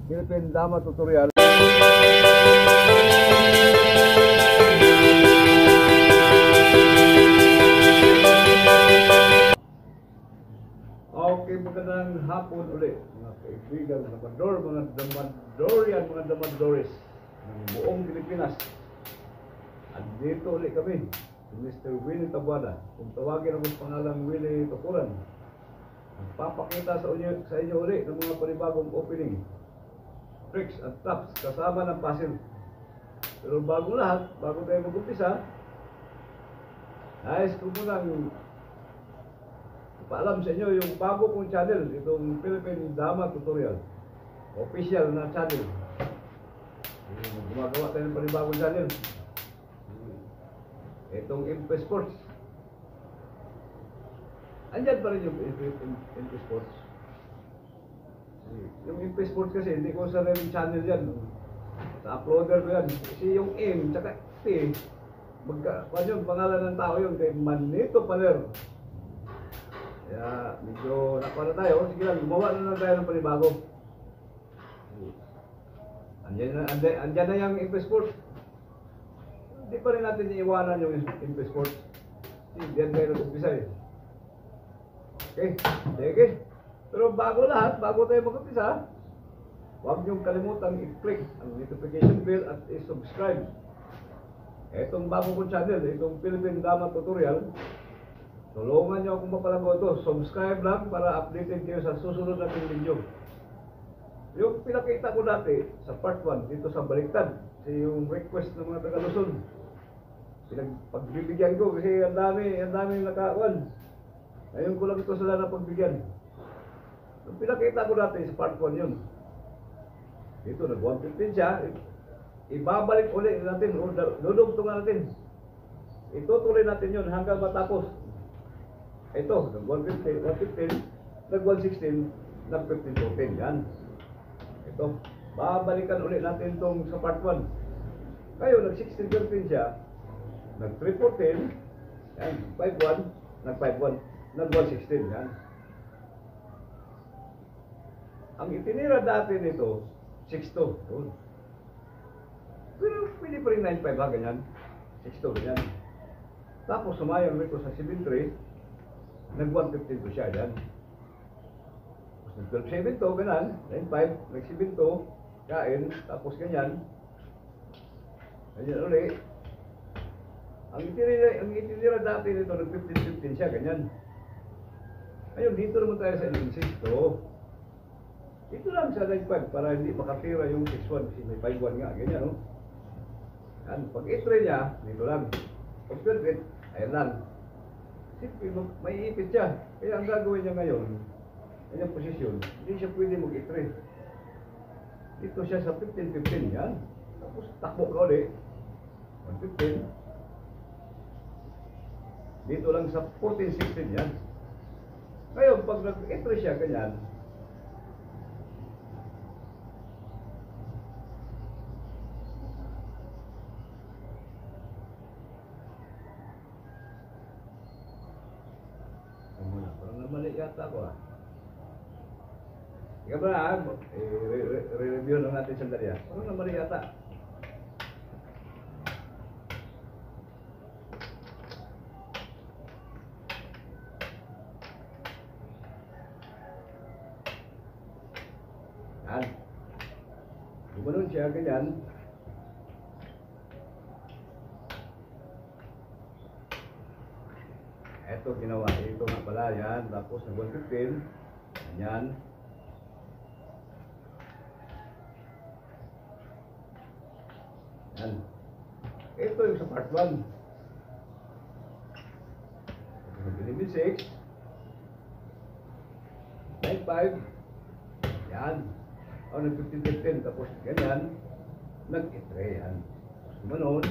Philippine Dama Tutorial. Okay, magandang hapon ulit mga kaibigan, mga damador, mga damadorian, mga damadores ng buong Pilipinas. Andito ulit kami, si Mr. Willie Tabuada. Kung tawagin ako sa pangalang Willie Tukuran, magpapakita sa inyo ulit ng mga panibagong opening, tricks at traps kasama ng puzzle. Pero bago lahat, bago tayo mag-umpisa, nais ko munang paalam sa inyo yung bago kong channel, itong Philippine Dama Tutorial, official na channel. Gumagawa tayo ng panibagong channel, itong MP Sports. Andyan pa rin yung MP Sports. Yung MP Sports kasi hindi ko sa rin channel yan, sa uploader ko yan. Kasi yung M tsaka P, yung pangalan ng tao yun, kay Manito Paler. Kaya medyo nakapala tayo. Sige lang, gumawa na lang tayo ng panibago. Andyan na yung MP Sports. Hindi pa rin natin iiwanan yung MP Sports. Diyan tayo nag-umpisa eh. Okay, sige. Pero bago lahat, bago tayo mag-umpisa, huwag niyong kalimutan i-click ang notification bell at i-subscribe. Itong bago kong channel, itong Philippine Dama Tutorial, tulungan niyo akong mapalago ito. Subscribe lang para updated kayo sa susunod nating video. Yung pinakita ko dati sa part 1 dito sa Baliktad, kasi yung request ng mga taga-Luzon, pagbibigyan ko kasi ang dami nakakuan. Ngayon ko lang ito sila na pagbigyan. Yung pinakita ko dati sa part 1 yun, dito nag-115 siya, ibabalik ulit natin, dudugtungan natin, itutuloy natin yun hanggang matapos. Ito, nag-115, nag-116, nag-15-14, yan. Ito, babalikan ulit natin itong sa part 1. Ngayon, nag-16-13 siya, nag-3-14, yan, 5-1, nag-5-1, nag-116, yan. Ang itinira dati nito, 6-2, yun. Pero pwede pa rin 9-5 ha, ganyan. 6-2, ganyan. Tapos sumayang rito sa 7-3, nag-115 to siya, yan. Tapos nag-12-7 to, ganyan, 9-5, nag-7 to, kain, tapos ganyan. Ganyan ulit. Ang itinira dati nito, nag-15-15 siya, ganyan. Ngayon, dito naman tayo sa 6 to. Ito lang sa 9-5 para hindi makatira yung 6-1 kasi may 5-1 nga, ganyan, no? Yan, pag i-try niya, dito lang. Pag 12-8, ayan lang. Siyempre, may ipit siya. Kaya ang gagawin niya ngayon, kanyang posisyon, hindi siya pwede mag-i-try. Dito siya sa 15-15, yan. Tapos takbo ka ulit. 1-15. Dito lang sa 14-16, yan. Ngayon, pag nag-i-try siya, ganyan, mali yata ko ah. Ika ba na, re-review lang natin sandali ah. Ano na mali yata? Yan. Gumanon siya, ganyan. Ito ginawa, ito nga pala yan, tapos nag-115, yan. Yan. Ito yung sa part 1. Nag-11-6, 9-5, yan. O, nag-15-15, tapos ganyan, nag-i-tray, yan. Gumanon,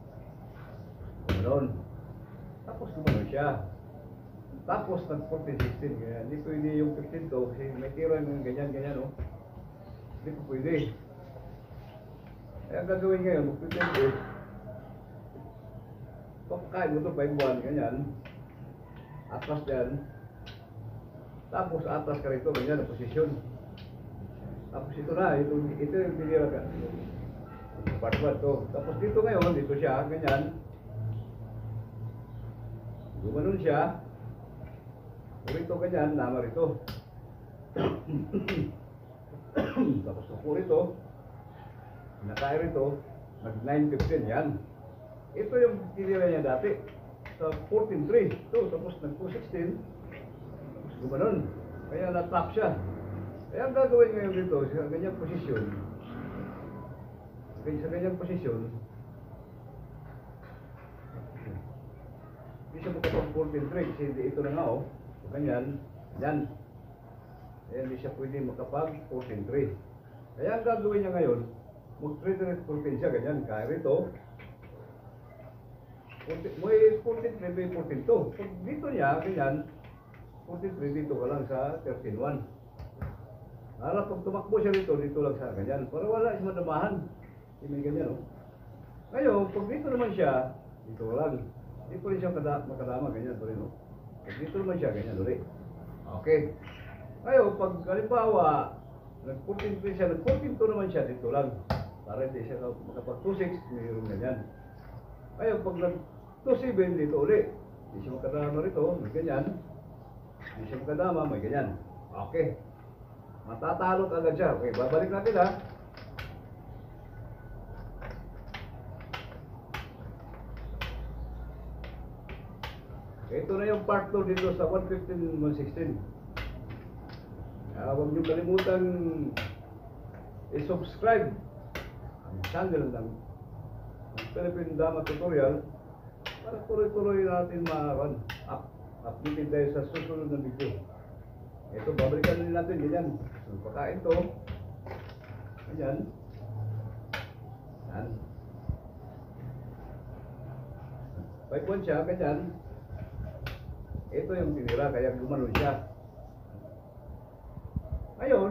tapos gumanon siya. Tapos nag-14-16, ganyan. Hindi pwede yung 15 to kasi may tira yung ganyan, no? Hindi po pwede. Kaya ang gagawin ngayon, mag-15 pagkakain mo ito, 5-1, ganyan. Atras dyan. Tapos atras ka rito, ganyan, na posisyon. Tapos ito na, ito yung tinira ka. Part 1 to. Tapos dito ngayon, dito siya, ganyan. Gumanon siya. Rito ganyan, nama rito. Tapos ako rito. Nakaya rito. Nag 9.15 yan. Ito yung tinira niya dati. Sa 14.3. Ito, tapos nag 2.16. Tapos gumanon. Kaya na-tap siya. Kaya ang gagawin ngayon dito, sa ganyang posisyon, sa ganyang posisyon, hindi siya makapag 14.3 kasi ito na nga so, ganyan, yan. Kaya hindi siya pwede makapag 14.3. Kaya ang gagawin niya ngayon, mag-trade 14 siya, ganyan, kaya rito, may 14.3, may 14.2. Pag dito niya, ganyan, 14.3 dito ka lang sa 13.1. Para pag tumakbo siya dito lang sa ganyan. Para wala siya madamahan. Hindi may ganyan, Ngayon, pag dito naman siya, dito lang. Hindi pa rin siya makadama, ganyan pa rin, Pag dito naman siya, ganyan ulit. Okay. Ngayon, pag halimbawa, nag-14 siya, nag-14 naman siya, dito lang. Para hindi siya makapag-26, mayroon ganyan. Ngayon, pag nag-27, dito ulit. Hindi siya makadama rito, may ganyan. Hindi siya makadama, may ganyan. Okay. Matatalo ka agad siya. Okay, babalik natin Ito na yung part 2 dito sa 115, 116. Huwag niyo kalimutan i-subscribe ang channel ng Philippine Dama Tutorial para tuloy-tuloy natin updated tayo sa susunod na video. Ito, babalikan din natin, ganyan. Pagkain to, ganyan. Yan. 5-1 siya, ganyan. Ito yung tinira, kaya gumanon siya. Ngayon,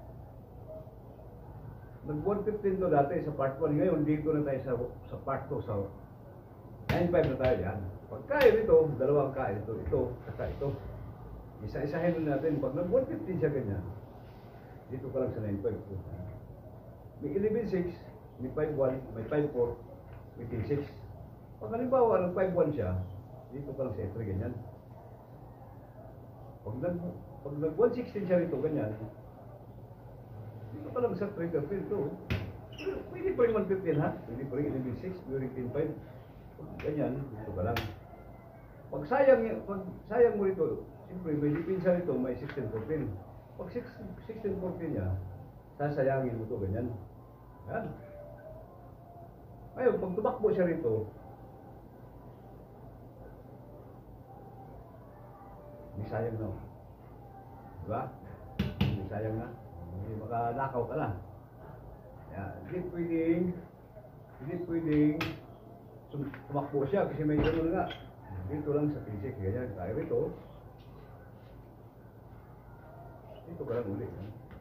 nag-115 to dati sa part 1. Ngayon, dito na tayo sa part 2. Sa 9.5 na tayo yan. Pagkain ito, dalawang kain ito. Ito, saka ito. Isa-isahin natin. Pag nag-115 siya ganyan, dito ka lang sa 9.5. May 11.6, may 5.1, may 5.4, may 10.6. Pag halimbawa, nag-5.1 siya, dito ka lang sa E3 ganyan. Pag nag-116 siya rito, ganyan, dito ka lang sa 3.5 ito. Pwede pa rin 115 ha? Pwede pa rin 11.6, pwede rin 10.5. Ganyan, dito ka lang. Pag sayang mo rito, siyempre may dipinsa rito, may 16.14. Pag 16.14 niya, sasayangin mo ito, ganyan. Yan. Ngayon, pag tumakbo siya rito, may sayang na. Diba? May sayang na. May makanakaw ka na. Yan. Hindi pwedeng tumakbo siya kasi may gano'n nga. Dito lang sa pisik, ganyan. Kaya rito, dito ka lang ulit.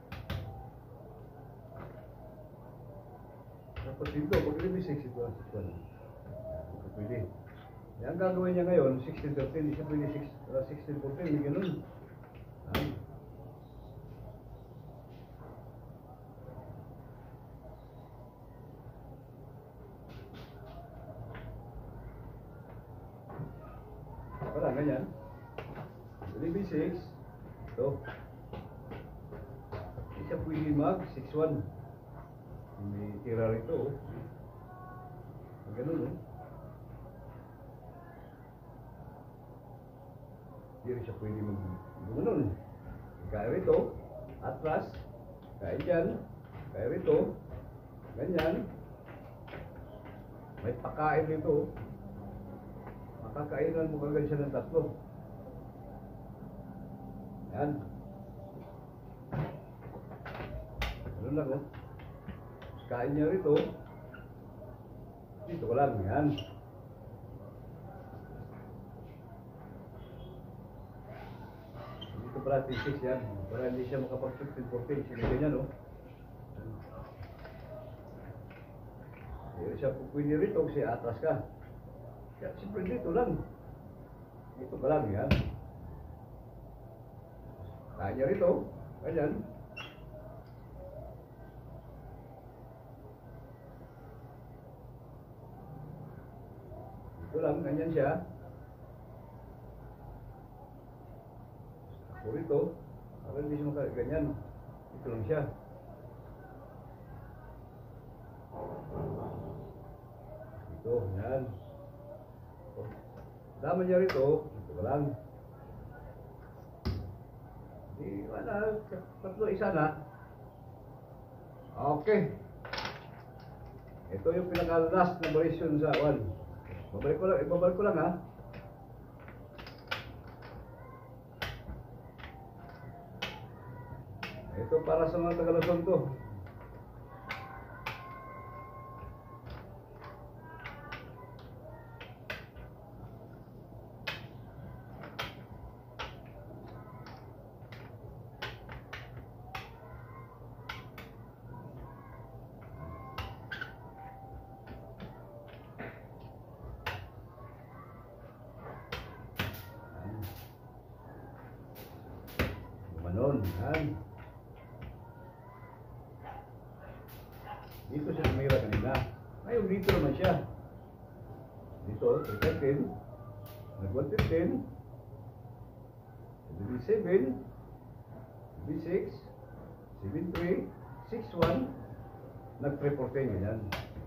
Tapos dito, pag 11.6, ito lang 6.1. Ito pwede. Yan ang gagawin niya ngayon, 16.13, hindi siya pwede 16.14, may ganun. Wala, ganyan. 11.6, ito. Hindi siya pwede mag 6.1. May tira rito. Ganun, Hindi rin siya pwede mag-gumanon. Kaya rito, atlas, kaya dyan, kaya rito, ganyan. May pakain dito. Makakainan mo kagad siya ng tatlo. Yan. Ano lang, kain niya rito. Dito ko lang, yan. Dito pala 6 yan. Para hindi siya makapag 15-14. Sige ganyan, Hindi siya pwede rito kasi atras ka. Kaya siyempre dito lang. Dito pa lang, yan. Kaya niya rito. Ganyan. Ito lang, ganyan siya. Ako rito, para hindi siya ganyan. Ito lang siya. Ito, yan. Dama niya rito, ito lang. Di, wala, tatlo isa na. Okay. Ito yung pinaka-last na version sa 1. Ibabalik ko lang ha. Ito para sa mga Tagaluson to. Gumanon, yan. Dito siya tumira kanina. Ngayon dito naman siya. Dito, 310. Nag-115. B7. B6. 73. 61. Nag-314 ganyan.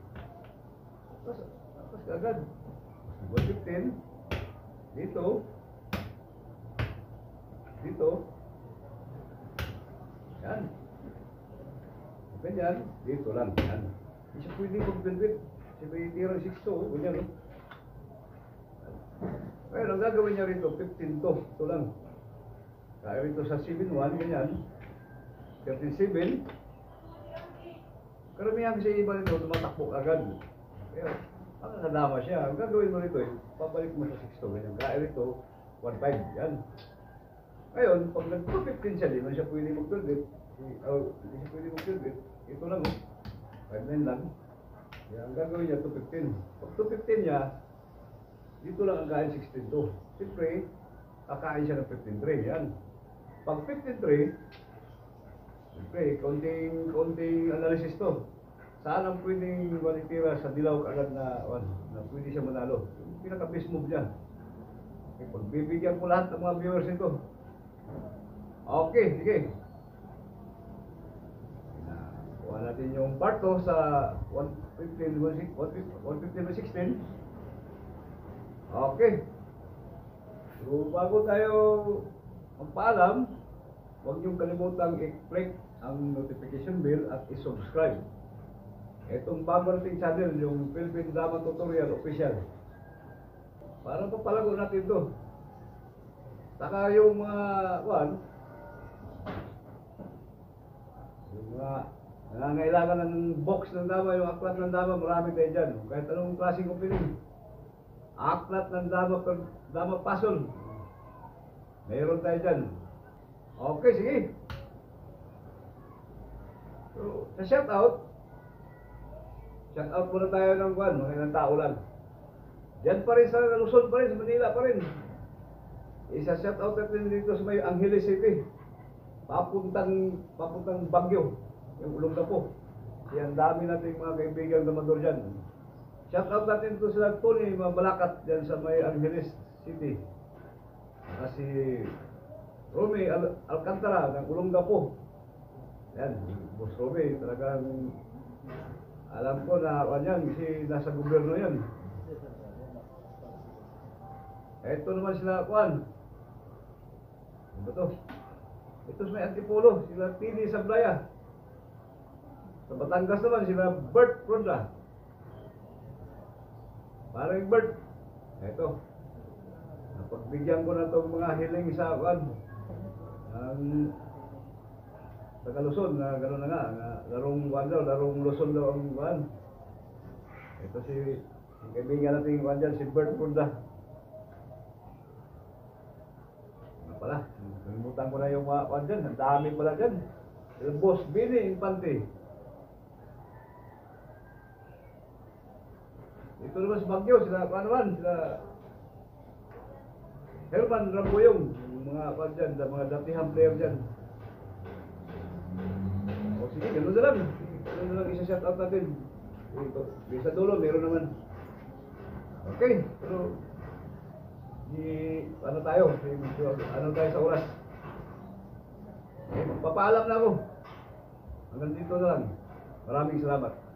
Tapos agad. 115. Dito. Dito. Yan. Ganyan, dito lang, yan. Hindi siya pwede mag-build. Siya may tirang 6 ganyan, no? Ngayon, ang gagawin niya rito, 15 to. Ito lang. Kaya rito sa 7-1, ganyan. 37. Karamihan kasi iba nito, tumatakbo agad. Kaya, nakakadama siya. Ang gagawin mo rito, papalik mo sa 6 to, ganyan. Kaya rito, 1-5, yan. Ngayon, pag nag-15 siya, di man siya pwede mag-build. Hindi siya pwede mag-build. Ito lang, 5-9 lang. Yan, ang gagawin niya, 215. Pag 215 niya, dito lang ang kain 16-2. Siyempre, kakain siya ng 15-3. Yan. Pag 15-3, siyempre, konting analysis to. Saan ang pwedeng valitira sa dilaw kaagad na pwede siya manalo? Yung pinaka-base move niya. Okay, pagbibigyan ko lahat ng mga viewers nito. Okay, sige. Kuha natin yung part 2 sa 115-16. Okay. So, bago tayo magpaalam, huwag niyong kalimutang i-click ang notification bell at i-subscribe. Itong bago nating channel, yung Philippine Drama Tutorial Official. Para papalago natin ito. Saka yung mga, yung mga nangangailangan ng box ng dama, yung aklat ng dama, marami tayo dyan. Kahit anong klaseng opening. Aklat ng dama puzzle. Mayroon tayo dyan. Okay, sige. So, sa shoutout muna tayo ng mga ilang tao lang. Dyan pa rin sa Luzon pa rin, sa Manila pa rin. Isa-shoutout natin dito sa may Angeles City. Papuntang Baguio, yung Olongapo. Yan, dami natin mga kaibigan gamador dyan. Shoutout natin ito sila Tony Mabalakat dyan sa may Angeles City. Kasi Romy Alcantara ng Olongapo. Yan, Boss Romy, talagang alam ko na si nasa gobyerno yan. Ito naman sila ano to? Ito sa may Antipolo, sila Tini Sablaya. Sa Batangas naman, sila Bert Ronda. Parang Bert. Ito. Napagbigyan ko na itong mga hiling sa ang Tagaluson, na gano'n na nga, larong larong Luzon daw ang Ito si kaibigan natin dyan, si Bert Ronda. Pala, nalimutan ko na yung mga dyan, ang dami pala dyan. Sila Boss Bini Infante. Ito naman sa Baguio, sila sila Herman Ramboyong, yung mga dyan, mga datihang player dyan. O sige, gano'n na lang. Gano'n na lang isa-shout out natin. Ito, sa dulo, meron naman. Okay, pero ano tayo, ano tayo sa oras? Okay, papaalam na ako. Hanggang dito na lang. Maraming salamat.